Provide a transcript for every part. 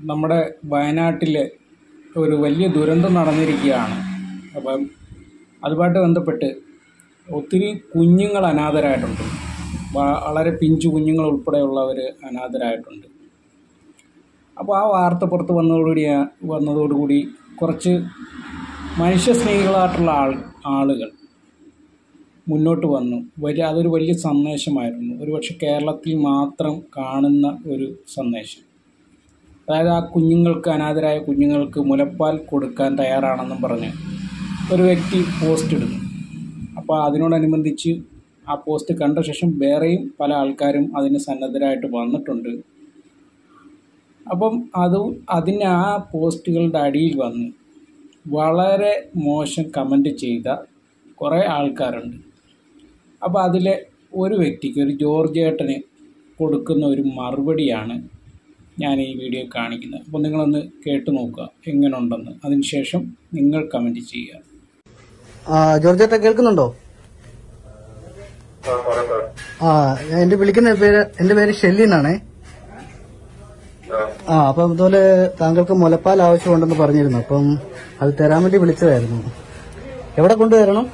നമ്മുടെ വയനാട്ടിൽ ഒരു വലിയ ദുരന്തം നടന്നിരിക്കുകയാണ്. അപ്പം അതുമായിട്ട് ബന്ധപ്പെട്ട് ഒത്തിരി കുഞ്ഞുങ്ങൾ അനാഥരായിട്ടുണ്ട്. വളരെ പിഞ്ചു കുഞ്ഞുങ്ങൾ ഉൾപ്പെടെയുള്ളവർ അനാഥരായിട്ടുണ്ട്. അപ്പോൾ ആ വാർത്ത പുറത്ത് വന്നതോടുകൂടി കുറച്ച് മനുഷ്യസ്നേഹികളായിട്ടുള്ള ആളുകൾ മുന്നോട്ട് വന്നു. അതൊരു വലിയ സന്ദേശമായിരുന്നു. ഒരുപക്ഷെ കേരളത്തിൽ മാത്രം കാണുന്ന ഒരു സന്ദേശം. അതായത് ആ കുഞ്ഞുങ്ങൾക്ക്, അനാഥരായ കുഞ്ഞുങ്ങൾക്ക് മുലപ്പാൽ കൊടുക്കാൻ തയ്യാറാണെന്നും പറഞ്ഞ് ഒരു വ്യക്തി പോസ്റ്റ് ഇടുന്നു. അപ്പോൾ അതിനോടനുബന്ധിച്ച് ആ പോസ്റ്റ് കണ്ട ശേഷം വേറെയും പല ആൾക്കാരും അതിന് സന്നദ്ധരായിട്ട് വന്നിട്ടുണ്ട്. അപ്പം അതിന് ആ പോസ്റ്റുകളുടെ അടിയിൽ വന്ന് വളരെ മോശം കമൻ്റ് ചെയ്ത കുറേ ആൾക്കാരുണ്ട്. അപ്പോൾ അതിലെ ഒരു വ്യക്തിക്ക്, ഒരു ജോർജ് ഏട്ടന് കൊടുക്കുന്ന ഒരു മറുപടിയാണ് ഞാൻ ഈ വീഡിയോ കാണിക്കുന്നത്. അപ്പോൾ നിങ്ങളൊന്ന് കേട്ടു നോക്കുക എങ്ങനെയുണ്ടെന്ന്. അതിനുശേഷം നിങ്ങൾ കമൻറ്റ് ചെയ്യുക. ജോർജ് ഏട്ടൻ കേൾക്കുന്നുണ്ടോ? എന്റെ പേര് ഷെല്ലി എന്നാണേ. അപ്പം ഇതുപോലെ താങ്കൾക്ക് മുലപ്പാൽ ആവശ്യമുണ്ടെന്ന് പറഞ്ഞിരുന്നു. അപ്പം അത് തരാൻ വേണ്ടി വിളിച്ചതായിരുന്നു. എവിടെ കൊണ്ടുവരണം?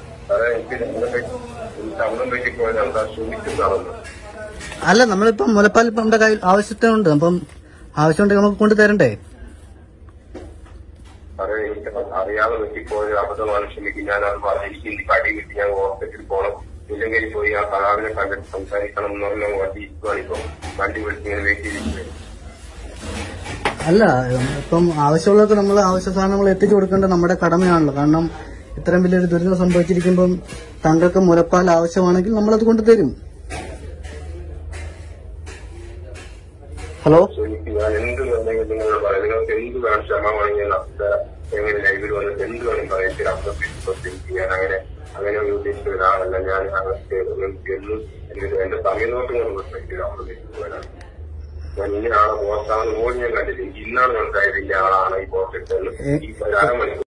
അല്ല, നമ്മളിപ്പം മുലപ്പാൽ ഇപ്പം നമ്മുടെ കയ്യിൽ ആവശ്യത്തിനുണ്ട്. അപ്പം ആവശ്യമുണ്ടെങ്കിൽ നമുക്ക് കൊണ്ടുതരണ്ടേ? അറിയാതെ പറ്റിപ്പോയ അബദ്ധമാണ്, ക്ഷമിക്കും. ഞാൻ അത് പറഞ്ഞു. എനിക്ക് ഇന്ന് കടി കിട്ടി, ഞാൻ ഹോസ്പിറ്റലിൽ പോകണം, ഇല്ലെങ്കിൽ പോയി ആ കലാവിനെ കണ്ടിട്ട് സംസാരിക്കണം എന്ന് പറഞ്ഞാൽ വണ്ടി ഇരിക്കുവാണിപ്പം. വണ്ടി വിളിച്ചിങ്ങനെ വെയിറ്റ് ചെയ്തിരിക്കുന്നത്. അല്ല, ഇപ്പം ആവശ്യമുള്ളവർക്ക് നമ്മൾ ആവശ്യ സാധനങ്ങൾ എത്തിച്ചു കൊടുക്കേണ്ടത് നമ്മുടെ കടമയാണല്ലോ. കാരണം ഇത്രയും വലിയൊരു ദുരിതം സംഭവിച്ചിരിക്കുമ്പം താങ്കൾക്ക് മുലപ്പാൽ ആവശ്യമാണെങ്കിൽ നമ്മളത് കൊണ്ടുതരും. ഹലോ, ഞാൻ എന്ത് വേണമെങ്കിൽ നിങ്ങളോട് പറയാം. നിങ്ങൾക്ക് എന്ത് വേണം, ക്ഷമമാണെങ്കിൽ എങ്ങനെ ലൈവിൽ വന്നിട്ട് എന്ത് വേണം പറയാം. അപ്പുറത്തേക്ക് ഞാൻ അങ്ങനെ ഉദ്ദേശിച്ച ഒരാളല്ല. ഞാൻ എന്റെ സമയം നോട്ടുകൊണ്ട് പ്രശ്നമില്ല. അപ്പുറത്തേക്ക് ഞാൻ ഇങ്ങനെ ആളെ മോശമാണ് പോലും ഞാൻ കണ്ടില്ല. ഇന്നാണ് മനസ്സിലായത് ഇന്ന ആളാണ് ഈ പോസ്റ്റ് ഈ 1 മണിക്കൂർ